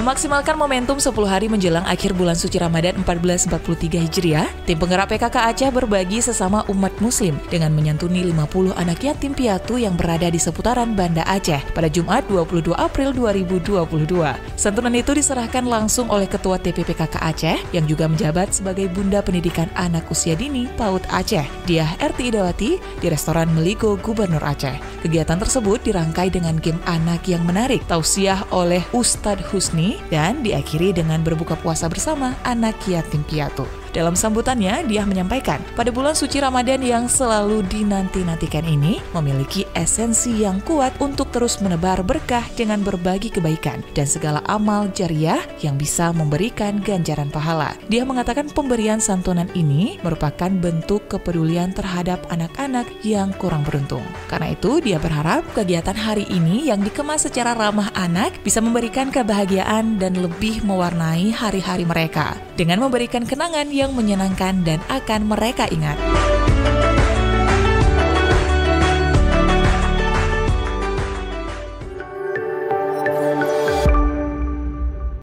Memaksimalkan momentum 10 hari menjelang akhir bulan suci Ramadan 1443 Hijriah, tim penggerak PKK Aceh berbagi sesama umat muslim dengan menyantuni 50 anak yatim piatu yang berada di seputaran Banda Aceh pada Jumat 22 April 2022. Santunan itu diserahkan langsung oleh Ketua TPPKK Aceh yang juga menjabat sebagai Bunda Pendidikan Anak Usia Dini PAUD Aceh, Diah Erti Idawati, di restoran Meligo, Gubernur Aceh. Kegiatan tersebut dirangkai dengan game anak yang menarik, tausiah oleh Ustadz Husni, dan diakhiri dengan berbuka puasa bersama anak yatim piatu. Dalam sambutannya, Diah menyampaikan, pada bulan suci Ramadan yang selalu dinanti-nantikan ini memiliki esensi yang kuat untuk terus menebar berkah dengan berbagi kebaikan dan segala amal jariah yang bisa memberikan ganjaran pahala. Diah mengatakan pemberian santunan ini merupakan bentuk kepedulian terhadap anak-anak yang kurang beruntung. Karena itu, Diah berharap kegiatan hari ini yang dikemas secara ramah anak bisa memberikan kebahagiaan dan lebih mewarnai hari-hari mereka dengan memberikan kenangan yang menyenangkan dan akan mereka ingat.